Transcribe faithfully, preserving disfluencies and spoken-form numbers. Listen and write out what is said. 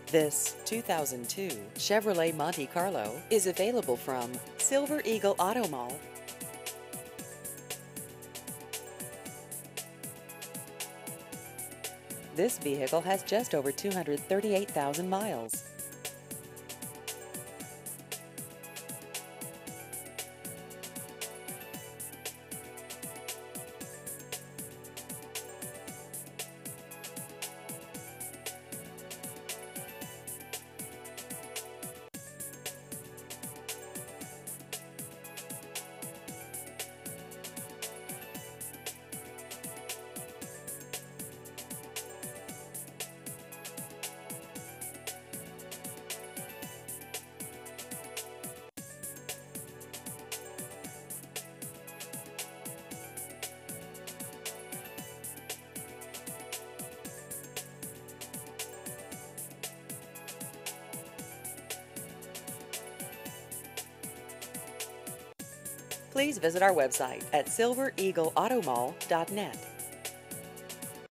This two thousand two Chevrolet Monte Carlo is available from Silver Eagle Auto Mall. This vehicle has just over two hundred thirty-eight thousand miles. Please visit our website at silver eagle auto mall dot net.